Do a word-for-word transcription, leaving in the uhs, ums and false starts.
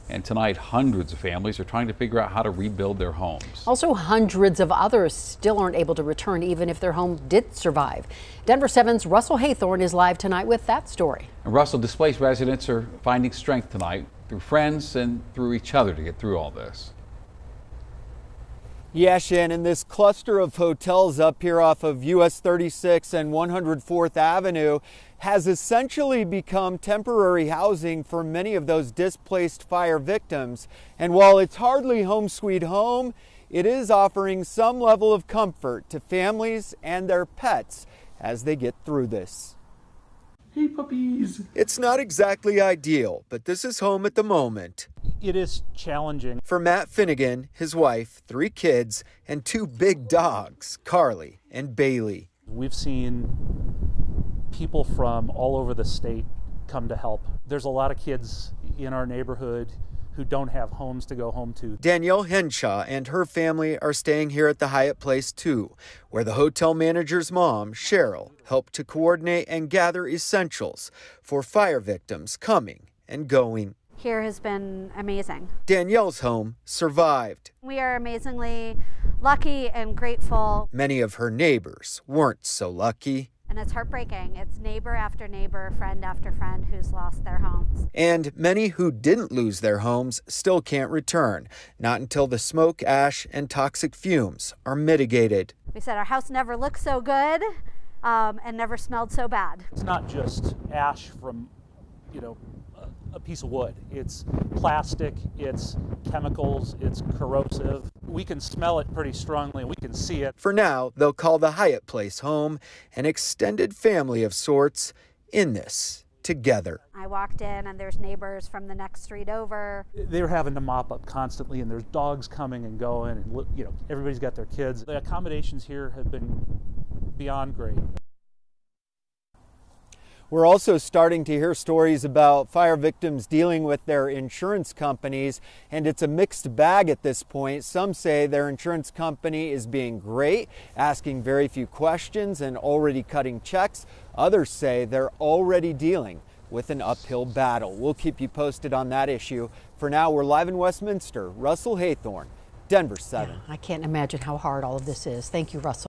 And tonight, hundreds of families are trying to figure out how to rebuild their homes. Also, hundreds of others still aren't able to return, even if their home did survive. Denver seven's Russell Haythorne is live tonight with that story. And Russell, displaced residents are finding strength tonight through friends and through each other to get through all this. Yeah, Shannon, this cluster of hotels up here off of U S thirty-six and one hundred fourth Avenue has essentially become temporary housing for many of those displaced fire victims. And while it's hardly home sweet home, it is offering some level of comfort to families and their pets as they get through this. Hey, puppies. It's not exactly ideal, but this is home at the moment. It is challenging. For Matt Finnegan, his wife, three kids, and two big dogs, Carly and Bailey. We've seen people from all over the state come to help. There's a lot of kids in our neighborhood who don't have homes to go home to. Danielle Henshaw and her family are staying here at the Hyatt Place too, where the hotel manager's mom, Cheryl, helped to coordinate and gather essentials for fire victims coming and going. Here has been amazing. Danielle's home survived. We are amazingly lucky and grateful. Many of her neighbors weren't so lucky. And it's heartbreaking. It's neighbor after neighbor, friend after friend who's lost their homes. And many who didn't lose their homes still can't return, not until the smoke, ash, and toxic fumes are mitigated. We said our house never looked so good um, and never smelled so bad. It's not just ash from, you know, a piece of wood. It's plastic, it's chemicals, it's corrosive. We can smell it pretty strongly, we can see it. For now, they'll call the Hyatt Place home, an extended family of sorts in this together. I walked in and there's neighbors from the next street over. They're having to mop up constantly, and there's dogs coming and going, and you know, everybody's got their kids. The accommodations here have been beyond great. We're also starting to hear stories about fire victims dealing with their insurance companies, and it's a mixed bag at this point. Some say their insurance company is being great, asking very few questions and already cutting checks. Others say they're already dealing with an uphill battle. We'll keep you posted on that issue. For now, we're live in Westminster. Russell Haythorne, Denver seven. Yeah, I can't imagine how hard all of this is. Thank you, Russell.